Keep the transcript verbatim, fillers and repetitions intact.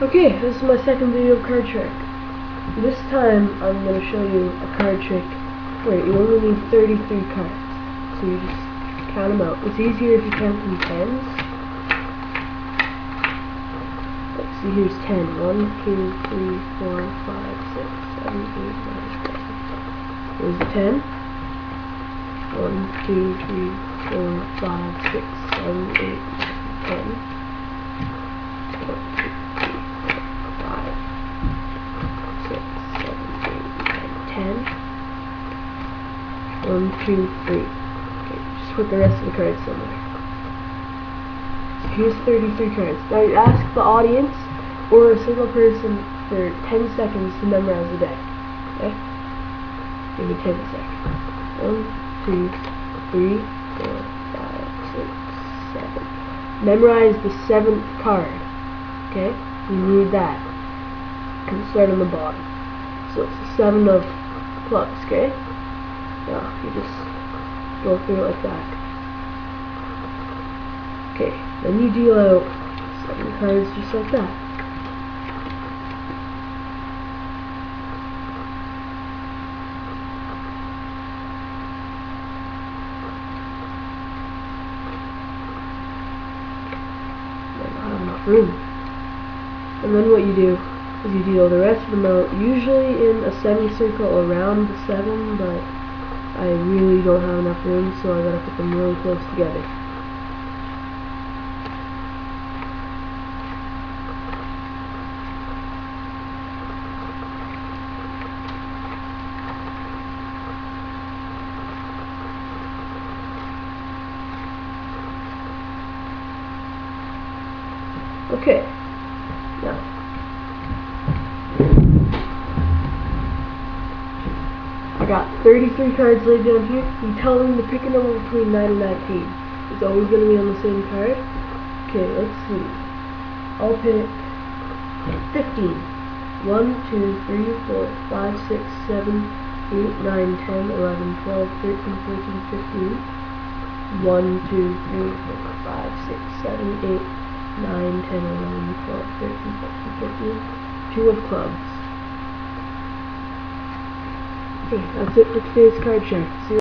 Okay, this is my second video of card trick. This time I'm going to show you a card trick where you only need thirty-three cards. So you just count them out. It's easier if you count them tens. Like, see, here's ten. one, two, three, four, five, six, seven, eight, nine, ten. Here's the ten. one, two, three, four, five, six, seven, eight, nine, ten. ten. One, two, three. Okay, just put the rest of the cards somewhere. So here's thirty-three cards. Now you ask the audience or a single person for ten seconds to memorize the deck. Okay? Give me ten seconds. One, two, three, four, five, six, seven. Memorize the seventh card. Okay? You need that. And start on the bottom. So it's the seven of clubs, okay? Now you just go through it like that. Okay, then you deal out seven cards just like that. Then not have enough room. And then what you do is you deal the rest of them out, usually in a semicircle around the seven, but I really don't have enough room, so I gotta put them really close together. Okay, now I got thirty-three cards laid down here. You tell them to pick a number between nine and nineteen. It's always going to be on the same card. Okay, let's see. I'll pick fifteen. one, two, three, four, five, six, seven, eight, nine, ten, eleven, twelve, thirteen, fourteen, fifteen. one, two, three, four, five, six, seven, eight, nine, ten, eleven, twelve, thirteen, fourteen, fifteen. Two of clubs. Okay, that's it for today's card trick. See you